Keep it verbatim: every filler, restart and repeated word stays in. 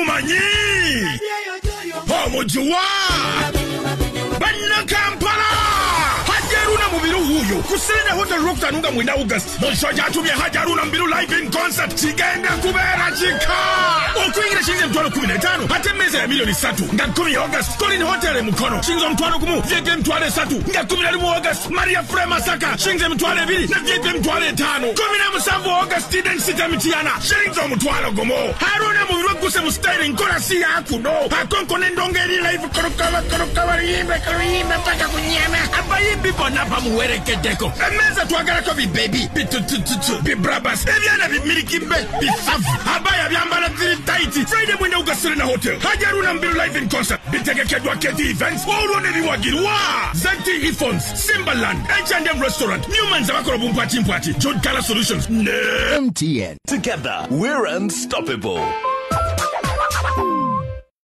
mumanyi Omujuwa Banna Kampala Haruna Mubiru huyo Serena Hotel Rock Tanunga mwenda August Monshoja atumia Haruna Mubiru live in concert Chigenda kubera chika Okuingira shinze mtuano kumi na tano Hate meza ya milioni satu Nga kumi August Colin Hotel Mukono Shinzo mtuano kumu Vyege mtuane satu Nga kumi na limu August Maria Frema Saka Shinze mtuane vili Na vyege mtuane tano Kumi na musavu August Eden Sita Mitiana Shinzo mtuano gumo Haruna Mubiru kuse mustyle Nkona siya hakuno Hakonko nendongeri live Korokawa korokawa Yimbe koroyimbe Paka kunyeme Abayimbi Bonapa muwere kedeko Emeza tuagara ko bi baby Bi tutututu Bi brabas Evyana bi milikimbe Bi safu Abaya byambala ziri tighty Friday mwenda uga Serena Hotel Haruna Mubiru live in concert Bitege kedwa keti events Wawuone viwagirwa Zeti earphones Simbaland H and M restaurant Newman's Abakoro Bumpati Mpati Jod Kala Solutions Ne M T N. Together we're unstoppable.